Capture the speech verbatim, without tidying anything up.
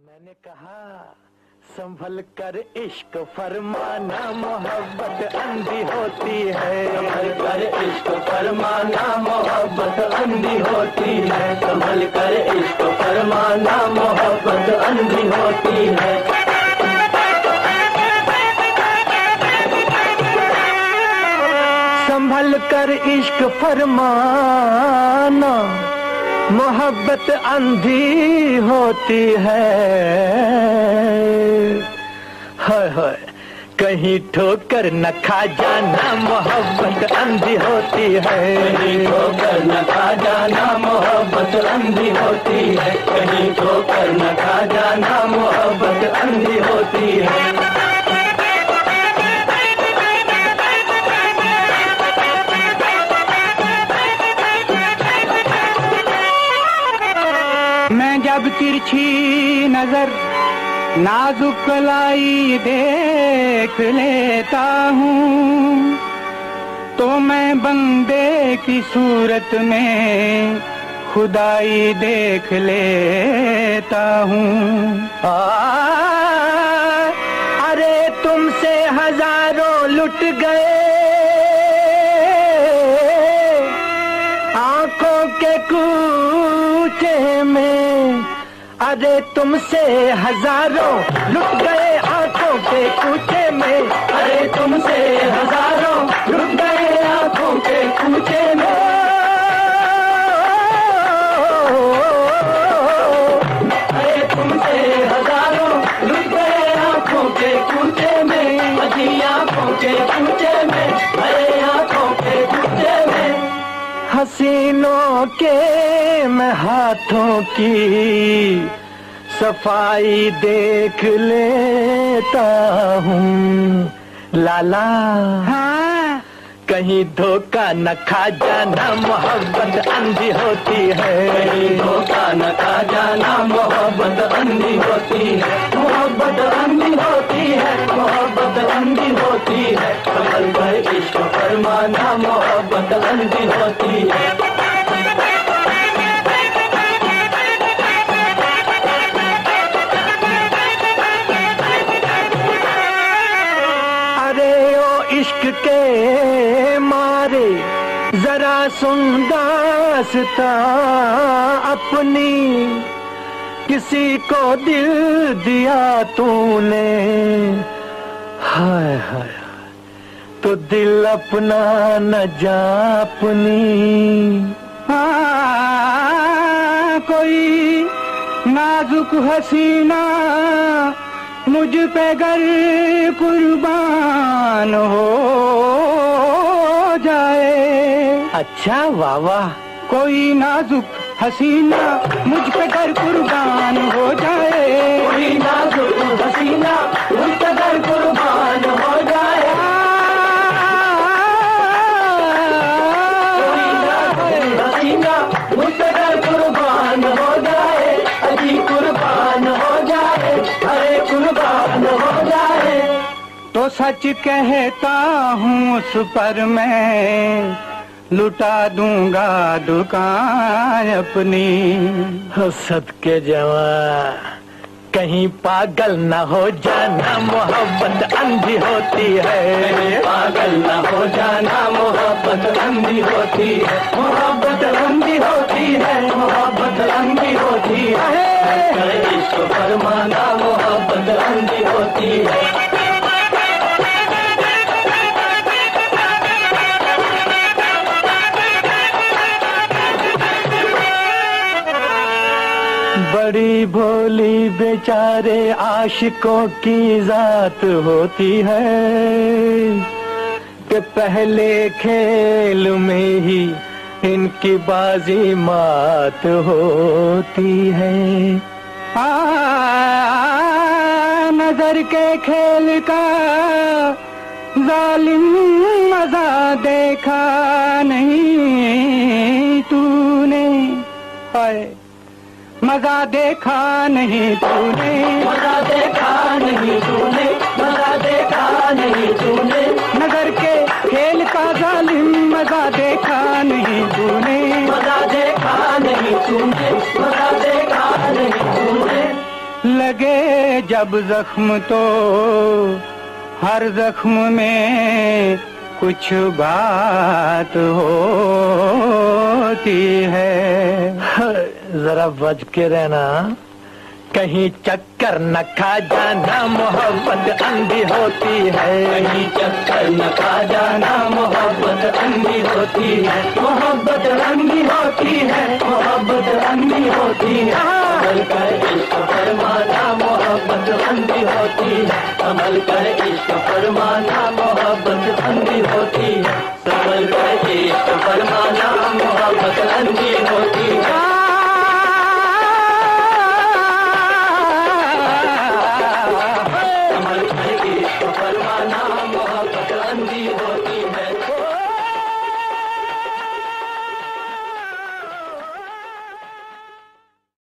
मैंने कहा संभल कर इश्क फरमाना, मोहब्बत अंधी होती है। संभल कर इश्क फरमाना, मोहब्बत अंधी होती है। संभल कर इश्क फरमाना, मोहब्बत अंधी होती है। संभल कर इश्क फरमाना, मोहब्बत अंधी होती है। हाय हाय कहीं ठोकर न खा जाना, मोहब्बत अंधी होती है। कहीं ठोकर न खा जाना, मोहब्बत अंधी होती है। कहीं ठोकर न खा जाना, मोहब्बत अंधी होती है। मैं जब तिरछी नजर नाजुक कलाई देख लेता हूँ, तो मैं बंदे की सूरत में खुदाई देख लेता हूँ। अरे तुमसे हजारों लुट गए, आंखों के कूचे में। अरे तुमसे हजारों लुट गए आंखों के कूचे में। अरे तुमसे हजारों लुट गए आंखों के कूचे में। अरे तुमसे हजारों लुट गए आंखों के कूचे में। अजी आंखों के कूचे में, अरे आंखों के कूचे में। हसीनों के मैं हाथों की सफाई देख लेता हूँ। लाला हाँ कहीं धोखा न खा जाना, मोहब्बत अंधी होती है। कहीं धोखा न खा जाना, मोहब्बत अंधी होती है। मोहब्बत अंधी होती है, मोहब्बत अंधी होती है। संभल कर इश्क फरमाना, मोहब्बत अंधी होती है। अरे ओ इश्क के मारे जरा सुन दास्तां अपनी, किसी को दिल दिया तूने। हाय हाय तो दिल अपना न जा अपनी। हाँ कोई नाजुक हसीना मुझ पे गर कुर्बान हो जाए। अच्छा वाह वाह। कोई नाजुक हसीना मुझ पे गर कुर्बान हो जाए। कोई नाजुक हसीना मुझ पे गर कुर्बान हो जाए। कोई नाजुक हसीना मुझ पे गर कुर्बान हो जाए। अजी कुर्बान हो जाए, अरे कुर्बान हो जाए। तो सच कहता हूँ उस पर मैं लुटा दूंगा दुकान अपनी। सदके जवा कहीं पागल न हो जाना, मोहब्बत अंधी होती है। पागल न हो जाना, मोहब्बत अंधी होती है। मोहब्बत अंधी होती है, मोहब्बत अंधी होती है। इश्क फरमाना, मोहब्बत अंधी होती है। बड़ी भोली बेचारे आशिकों की जात होती है, कि पहले खेल में ही इनकी बाजी मात होती है। आ, नजर के खेल का जालिम मजा देखा नहीं तूने। हाय मजा देखा नहीं तूने। मजा देखा नहीं तूने, मजा देखा नहीं तूने। नजर के खेल का जालिम मजा देखा नहीं तूने। मजा देखा नहीं तूने, मजा देखा नहीं तूने। लगे जब जख्म तो हर जख्म में कुछ बात होती है। जरा बच के रहना, कहीं चक्कर न खा जाना, मोहब्बत अंधी होती है। कहीं चक्कर न खा जाना, मोहब्बत अंधी होती है। मोहब्बत अंधी होती है, मोहब्बत अंधी होती है। अमल कर इश्क फरमाना, मोहब्बत अंधी होती है। अमल कर इश्क फरमाना, मोहब्बत अंधी होती है। अमल कर इश्क फरमाना।